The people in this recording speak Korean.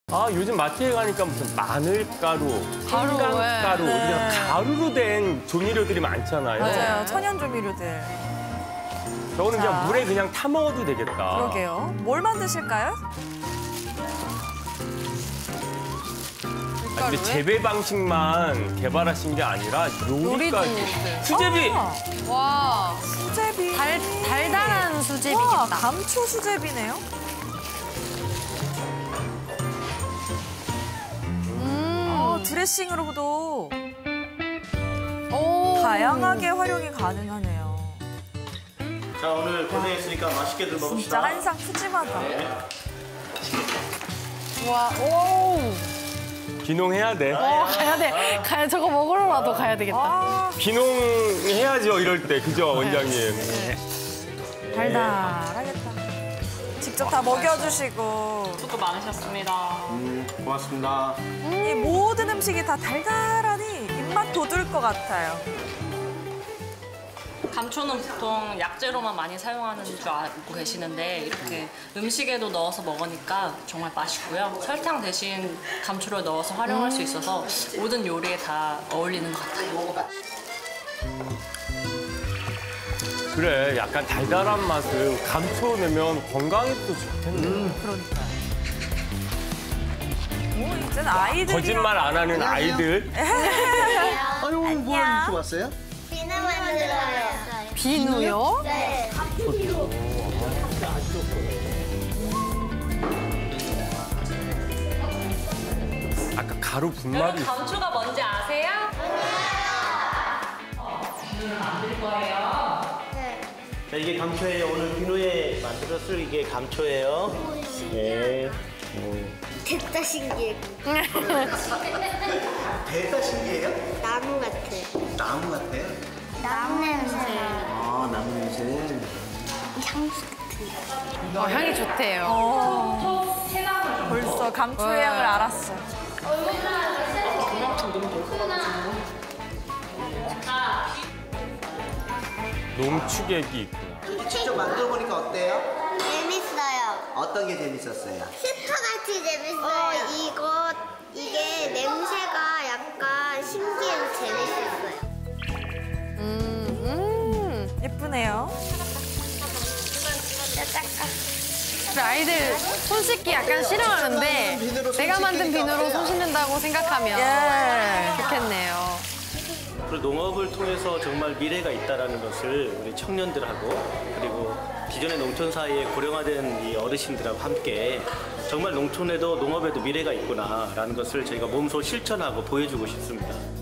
아, 요즘 마트에 가니까 무슨 마늘가루, 가루, 생강가루, 네. 그냥 가루로 된 조미료들이 많잖아요. 맞아요. 천연 조미료들. 저거는 자. 그냥 물에 그냥 타 먹어도 되겠다. 그러게요. 뭘 만드실까요? 아, 근데 재배 방식만 개발하신 게 아니라 요리까지. 요리도. 수제비! 와, 수제비. 달달한 와, 수제비겠다. 감초 수제비네요. 드레싱으로도 오. 다양하게 활용이 가능하네요. 자, 오늘 고생했으니까 맛있게들 진짜 먹읍시다. 한상 푸짐하다. 와, 오. 비농해야 돼. 가야 돼. 저거 먹으러라도 가야 되겠다. 아, 비농해야죠, 이럴 때. 그죠, 원장님? 달달하겠다. 직접 다 먹여주시고 수고 많으셨습니다. 고맙습니다. 이 모든 음식이 다 달달하니 입맛 돋을 것 같아요. 감초는 보통 약재로만 많이 사용하는 줄 알고 계시는데 이렇게 음식에도 넣어서 먹으니까 정말 맛있고요. 설탕 대신 감초를 넣어서 활용할 수 있어서 모든 요리에 다 어울리는 것 같아요. 그래, 약간 달달한 맛은 감초 넣으면 건강에 또 좋겠네. 그러니까. 오, 이제는 아이들이 거짓말 안 하는 아이들. 아유, 뭘 이렇게 왔어요? 비누 만들어요. 비누요? 네. 아까 가루 분말이 있어. 감초가 뭔지 아세요? 비누를 만들 거예요. 네. 자, 이게 감초예요. 오늘 비누에 만들었을 이게 감초예요. 네. 됐다 신기해. 대다 신기해요? 나무 같아. 나무 같아요? 나무 냄새. 아, 나무 냄새. 향수 같은. 향이 좋대요. 벌써 감초의 향을 알았어. 농축액이 있구나. 직접 만들어 보니까 어때요? 재밌어요. 어떤 게 재밌었어요? 스파같이 재밌어요. 이게 냄새가 약간 신기해서 재밌었어요. 예쁘네요. 그래, 아이들 손 씻기 약간 싫어하는데 내가 만든 비누로 손 씻는다고 생각하면 예. 좋겠네요. 그리고 농업을 통해서 정말 미래가 있다는 것을 우리 청년들하고 그리고 기존의 농촌 사이에 고령화된 이 어르신들하고 함께 정말 농촌에도 농업에도 미래가 있구나라는 것을 저희가 몸소 실천하고 보여주고 싶습니다.